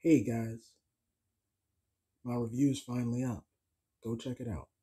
Hey guys, my review's finally up. Go check it out.